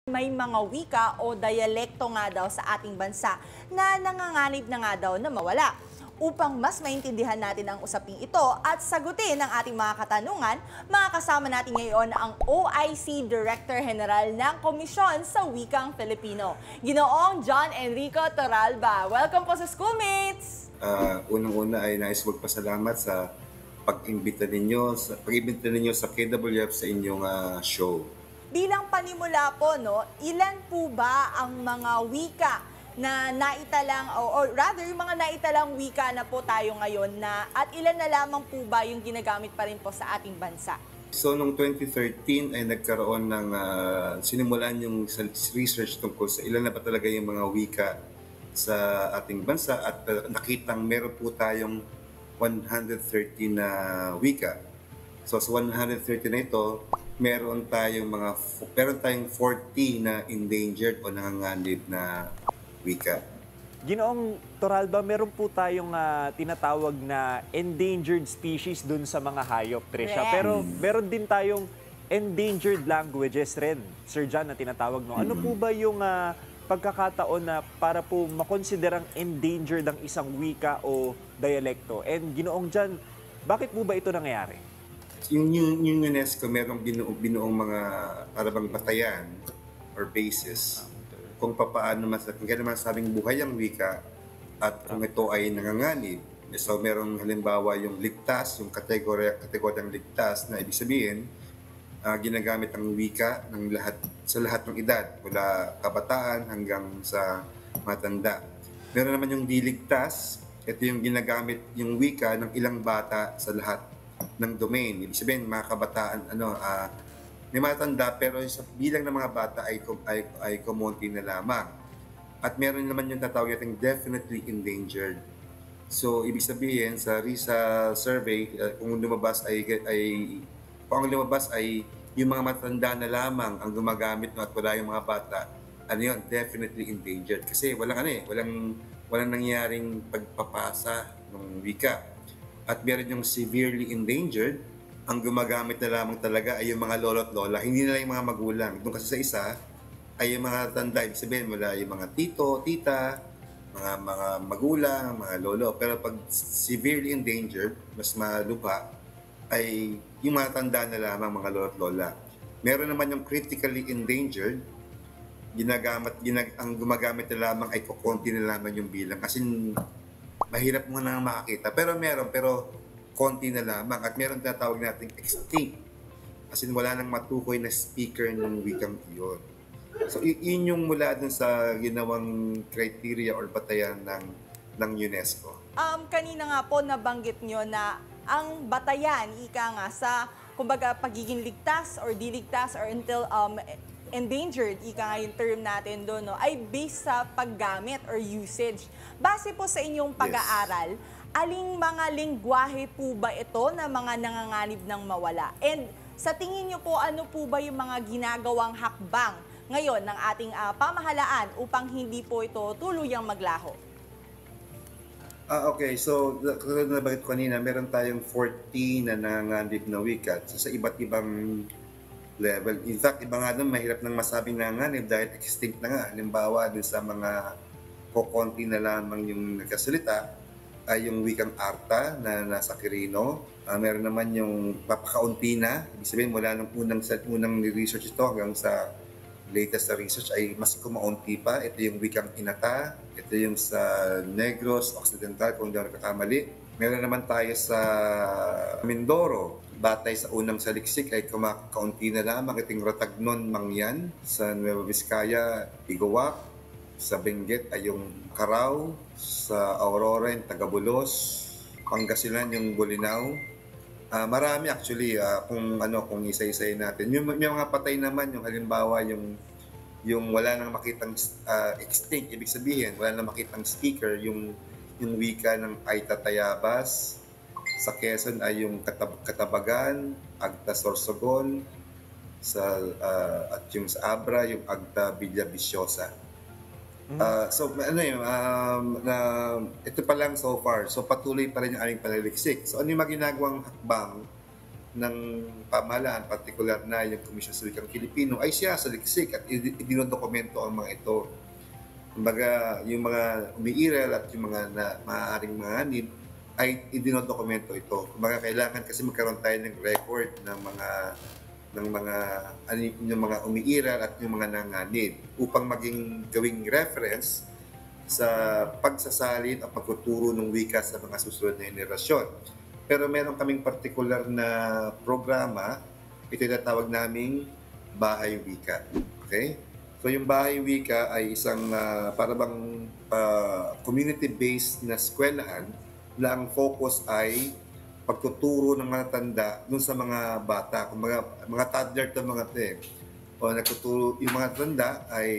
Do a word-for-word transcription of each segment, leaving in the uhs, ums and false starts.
May mga wika o dialekto nga daw sa ating bansa na nanganganib na nga daw na mawala. Upang mas maintindihan natin ang usaping ito at sagutin ang ating mga katanungan, makakasama natin ngayon ang O I C Director General ng Komisyon sa Wikang Filipino, Ginoong John Enrico Torralba. Welcome po sa Schoolmates! Uh, Unang-una ay nais magpasalamat sa pag-imbita ninyo, sa pag-imbita ninyo sa K W F sa inyong uh, show. Bilang panimula po, no, ilan po ba ang mga wika na naitalang, o, or rather, yung mga naitalang wika na po tayo ngayon na, at ilan na lamang po ba yung ginagamit pa rin po sa ating bansa? So, noong twenty thirteen ay nagkaroon ng, uh, sinimulan yung research tungkol sa ilan na ba talaga yung mga wika sa ating bansa at uh, nakitang meron po tayong one hundred thirty na wika. So, sa one hundred thirty na ito, meron tayong mga meron tayong forty na endangered o nanganganib na wika. Ginoong Torralba, meron po tayong uh, tinatawag na endangered species dun sa mga hayop, Trisha. Yeah. Pero meron din tayong endangered languages rin, Sir John, na tinatawag. No? Ano po ba yung uh, pagkakataon na para po makonsiderang endangered ang isang wika o dialekto? And Ginoong John, bakit po ba ito nangyayari? Yung, yung, yung UNESCO, merong binuong, binuong mga parabang batayan or basis kung papaano mas, kung kaya naman sabing buhay ang wika at kung ito ay nanganganib. So merong halimbawa yung ligtas, yung kategorya, kategoryang ligtas na ibig sabihin, uh, ginagamit ang wika ng lahat, sa lahat ng edad, mula kabataan hanggang sa matanda. Meron naman yung diligtas, ito yung ginagamit yung wika ng ilang bata sa lahat ng domain. Ibig sabihin, mga kabataan, ano, uh, may matanda pero sa bilang ng mga bata ay, ay, ay kumonti na lamang. At meron naman yung tatawag natin definitely endangered. So, ibig sabihin, sa RISA survey, uh, kung lumabas ay, ay, kung ang lumabas ay yung mga matanda na lamang ang gumagamit no, at wala yung mga bata, ano yun, definitely endangered. Kasi walang ano eh, walang, walang nangyaring pagpapasa ng wika. At meron yung severely endangered, ang gumagamit na lamang talaga ay yung mga lolo at lola, hindi na lang yung mga magulang. Doon kasi sa isa, ay yung mga tanda, ibig sabihin, wala yung mga tito, tita, mga mga magulang, mga lolo. Pero pag severely endangered, mas malubha, ay yung mga tanda na lamang, mga lolo at lola. Meron naman yung critically endangered, ginagamit, ginag, ang gumagamit na lamang ay kukunti na lamang yung bilang. Kasi mahirap mo nang makakita. Pero meron, pero konti na lamang. At meron tinatawag natin extinct. As in, wala nang matukoy na speaker ng wikang iyon. So, yun yung mula dun sa ginawang criteria or batayan ng, ng UNESCO. Um, kanina nga po nabanggit nyo na ang batayan, ika nga, sa kumbaga pagiging ligtas or diligtas or until um, endangered, ika nga yung term natin doon, no, ay based sa paggamit or usage. Base po sa inyong pag-aaral, yes, aling mga lengguwahe po ba ito na mga nanganganib ng mawala? And sa tingin nyo po, ano po ba yung mga ginagawang hakbang ngayon ng ating uh, pamahalaan upang hindi po ito tuluyang maglaho? Ah, okay. So, katulad na bakit kanina, meron tayong forty na nanganganib na wika so, sa iba't ibang level. In fact, iba nga doon, mahirap nang masabing nanganib dahil extinct na nga. Halimbawa, dun sa mga kukonti na lamang yung nagkasalita, ay yung wikang Arta na nasa Quirino. Uh, meron naman yung papakaunti na. Ibig sabihin, mula nung unang, unang research ito hanggang sa latest na research ay mas kumaunti pa. Ito yung wikang Inata. Ito yung sa Negros, Occidental, kung hindi ako nakakamali. Meron naman tayo sa Mindoro. Batay sa unang saliksik ay kumakaunti na lamang. Iting Ratagnon, Mangyan. Sa Nueva Vizcaya, Igawak. Sa Benguet ay yung Karaw. Sa Aurora, yung Tagabulos. Pangasinan, yung Bolinao. Uh, marami actually, uh, kung ano, kung isa-isay natin. Yung, yung mga patay naman, yung halimbawa, yung yung wala nang makitang uh, extinct, ibig sabihin, wala nang makitang speaker, yung yung wika ng Aita Tayabas. Sa Quezon ay yung Katab Katabagan, Agta Sorsogon, sa uh, at yung sa Abra, yung Agta Villa Viciosa. Uh, so ano yun, um, na, ito pa lang so far. So patuloy pa rin yung aming panaliksik. So ano yung mga ginagawang hakbang ng pamahalaan, partikular na yung Komisyon sa Wikang Filipino, ay siya sa liksik at idinodokumento ang mga ito. Kumbaga, yung mga umiiral at yung mga na, maaaring mga anib ay idinodokumento ito. Kumbaga, kailangan kasi magkaroon tayo ng record ng mga ng mga ano, yung mga umiiral at yung mga nanganib upang maging gawing reference sa pagsasalin at pagtuturo ng wika sa mga susunod na henerasyon. Pero meron kaming partikular na programa, ito yung natawag naming Bahay Wika. Okay? So yung Bahay Wika ay isang uh, parang uh, community-based na eskwelahan na ang focus ay pagtuturo ng mga tanda dun sa mga bata, kung mga, mga toddler to mga te. O nagtuturo, yung mga tanda ay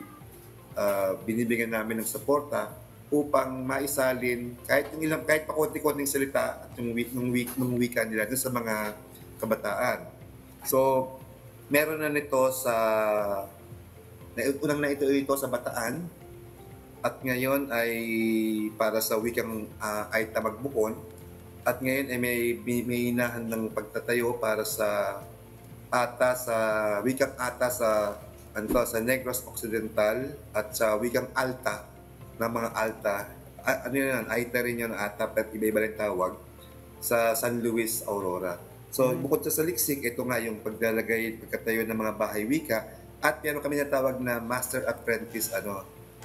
uh, binibigyan namin ng suporta upang maisalin kahit yung ilang kahit pakunti-kunting salita at yung week ng week ng wika nila dun sa mga kabataan. So, meron na nito sa unang na ito ito sa Bataan at ngayon ay para sa wikang uh, ay Tamagbukon at ngayon ay may may hinahan ng pagtatayo para sa ata sa wikang ata sa ano sa Negros Occidental at sa wikang Alta ng mga Alta, ano yun, Aita rin yun ata, pero iba-iba rin tawag, sa San Luis, Aurora. So, mm-hmm. bukod sa saliksik, ito nga yung paglalagay, pagkatayo ng mga bahay wika, at meron kami natawag na Master Apprentice ano,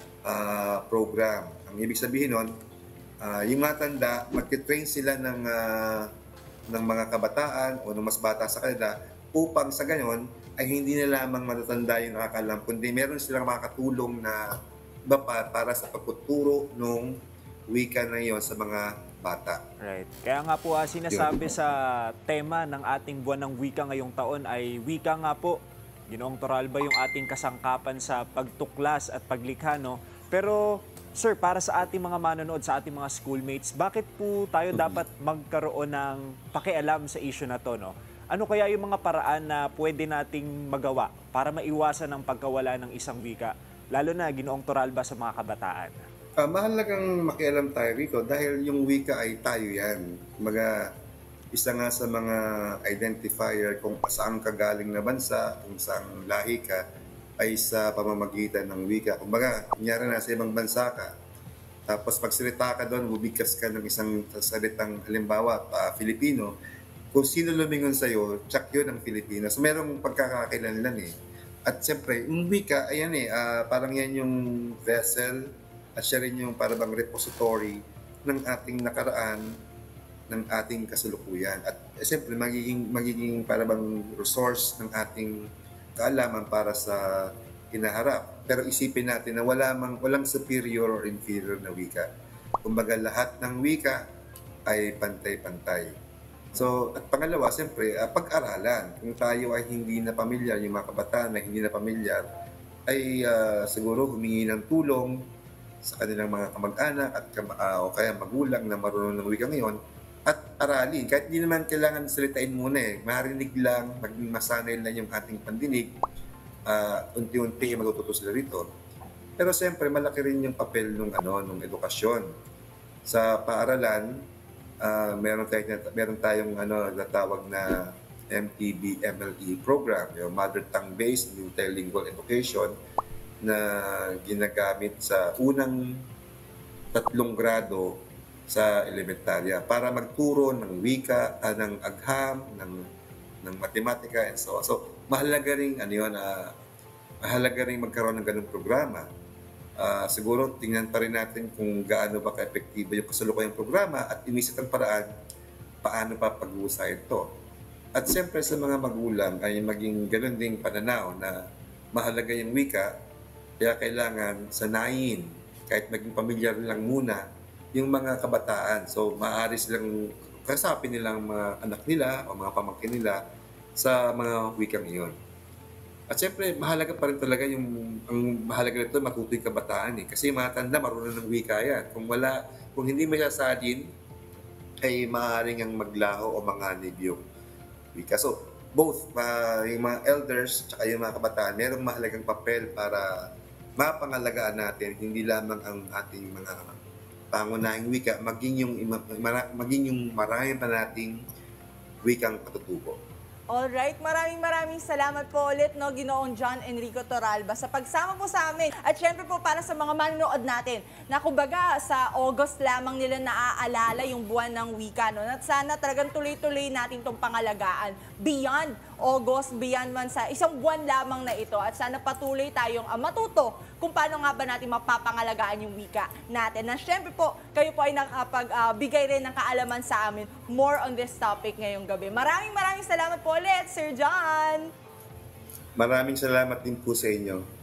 uh, program. Ang ibig sabihin nun, uh, yung mga tanda, mag-train sila ng, uh, ng mga kabataan o ng mas bata sa kanila, upang sa gayon, ay hindi na lamang matatanda yung nakakalam, kundi meron silang makakatulong na iba pa para sa pagtuturo ng wika na yon sa mga bata. Right. Kaya nga po uh, sinasabi sa tema ng ating buwan ng wika ngayong taon ay wika nga po, Ginoong Torralba, yung ating kasangkapan sa pagtuklas at paglikha, no? Pero sir, para sa ating mga manonood, sa ating mga schoolmates, bakit po tayo mm-hmm. dapat magkaroon ng pakialam sa issue na to, no? Ano kaya yung mga paraan na pwede nating magawa para maiwasan ang pagkawala ng isang wika? Lalo na Ginoong Torralba sa mga kabataan. Uh, mahalagang makialam tayo rito dahil yung wika ay tayo yan. Mga isa nga sa mga identifier kung saan ka galing na bansa, kung saan lahi ka, ay sa pamamagitan ng wika. Kung baga, kunyari na sa ibang bansa ka, tapos pagsalita ka doon, bubigkas ka ng isang salitang halimbawa, uh, Filipino, kung sino lumingon sa'yo, tsak yun ang Filipino. So merong pagkakakilanlan eh. At siyempre, yung wika, ayan eh, uh, parang yan yung vessel at siya rin yung parang repository ng ating nakaraan, ng ating kasalukuyan. At eh, siyempre, magiging, magiging parang resource ng ating kaalaman para sa hinaharap. Pero isipin natin na wala mang, walang superior or inferior na wika. Kumbaga, lahat ng wika ay pantay-pantay. So, at pangalawa, siyempre, uh, pag-aralan. Kung tayo ay hindi na pamilyar, yung mga kabataan na hindi na pamilyar, ay uh, siguro humingi ng tulong sa kanilang mga kamag-anak at uh, o kaya magulang na marunong ng wika ngayon at aralin. Kahit hindi naman kailangan salitain muna eh. Marinig lang, maging masanay lang yung ating pandinig, uh, unti-unti matututo sila rito. Pero siyempre, malaki rin yung papel ng ano, ng edukasyon. Sa paaralan, Uh, meron tayong, meron tayong ano, natawag na M T B M L E program, yung Mother Tongue Based Multilingual Education na ginagamit sa unang tatlong grado sa elementarya para magturo ng wika, uh, ng agham, ng, ng matematika, and so on. So, mahalaga rin, ano yun, uh, mahalaga rin magkaroon ng ganung programa. Uh, siguro tingnan pa rin natin kung gaano ba ka-epektibo yung kasalukuyang programa at inisip ang paraan paano pa pag-uusahin ito. At siyempre sa mga magulang ay maging ganun ding pananaw na mahalaga yung wika, kaya kailangan sanayin kahit maging pamilyar lang muna yung mga kabataan. So maaari silang kasapin nilang mga anak nila o mga pamangkin nila sa mga wikang iyon. At siyempre, mahalaga pa rin talaga yung, ang mahalaga nito, matuto yung kabataan eh. Kasi yung mga tanda, marunong ng wika yan. Kung wala, kung hindi masasadin, ay maaaring ang maglaho o manganib yung wika. So, both, uh, yung mga elders, tsaka yung mga kabataan, merong mahalagang papel para mapangalagaan natin, hindi lamang ang ating mga pangunahing wika, maging yung, maging yung marami pa nating wikang patutubo. Alright, maraming maraming salamat po ulit, no, Ginoong John Enrico Torralba, sa pagsama po sa amin. At syempre po para sa mga manonood natin, na kumbaga sa August lamang nila naaalala yung buwan ng wika, no? At sana talagang tuloy-tuloy natin itong pangalagaan beyond August, beyond man sa isang buwan lamang na ito. At sana patuloy tayong uh, matuto kung paano nga ba natin mapapangalagaan yung wika natin. Na syempre po, kayo po ay nakapagbigay uh, rin ng kaalaman sa amin more on this topic ngayong gabi. Maraming maraming salamat po ulit, Sir John! Maraming salamat din po sa inyo.